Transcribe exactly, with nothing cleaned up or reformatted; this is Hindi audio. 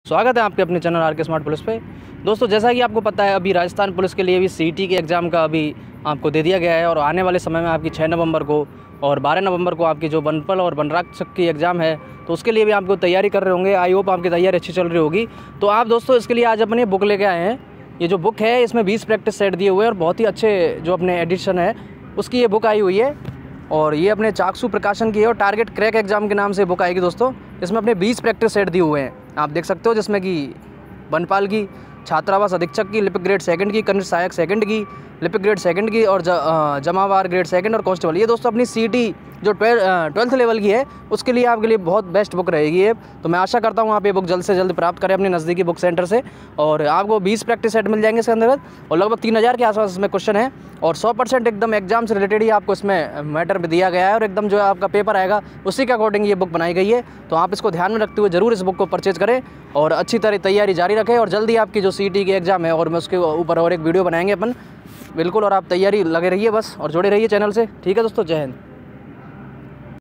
स्वागत है आपके अपने channel R K smart police पे। दोस्तों, जैसा कि आपको पता है, अभी राजस्थान पुलिस के लिए भी सीईटी के एग्ज़ाम का अभी आपको दे दिया गया है और आने वाले समय में आपकी छः नवंबर को और बारह नवंबर को आपकी जो वनपल और वनरक्षक की एग्ज़ाम है, तो उसके लिए भी आपको तैयारी कर रहे होंगे। आई होप आपकी तैयारी अच्छी चल रही होगी। तो आप दोस्तों इसके लिए आज अपने बुक लेके आए हैं। ये जो बुक है इसमें बीस प्रैक्टिस सेट दिए हुए हैं और बहुत ही अच्छे जो अपने एडिशन है उसकी ये बुक आई हुई है और ये अपने चाक्षु प्रकाशन की है और टारगेट क्रैक एग्जाम के नाम से बुक आएगी। दोस्तों, इसमें अपने बीस प्रैक्टिस सेट दिए हुए हैं, आप देख सकते हो, जिसमें कि वनपाल की, छात्रावास अधीक्षक की, लिपिक ग्रेड सेकंड की, कनिष्ठ सहायक सेकंड की, लिपिक ग्रेड सेकंड की और ज, जमावार ग्रेड सेकंड और कांस्टेबल। ये दोस्तों अपनी सीईटी जो ट्वेल्थ लेवल की है उसके लिए आपके लिए बहुत बेस्ट बुक रहेगी ये। तो मैं आशा करता हूँ आप ये बुक जल्द से जल्द प्राप्त करें अपने नज़दीकी बुक सेंटर से और आपको बीस प्रैक्टिस सेट मिल जाएंगे इसके अंदर और लगभग तीन हज़ार के आसपास इसमें क्वेश्चन है और सौ परसेंट एकदम एग्जाम से रिलेटेड ही आपको इसमें मैटर भी दिया गया है और एकदम जो आपका पेपर आएगा उसी के अकॉर्डिंग ये बुक बनाई गई है। तो आप इसको ध्यान में रखते हुए ज़रूर इस बुक को परचेज करें और अच्छी तरह तैयारी जारी रखें और जल्दी आपकी जो सीईटी की एग्ज़ाम है और मैं उसके ऊपर और एक वीडियो बनाएंगे अपन, बिल्कुल। और आप तैयारी लगे रहिए बस और जुड़े रहिए चैनल से। ठीक है दोस्तों, जय हिंद।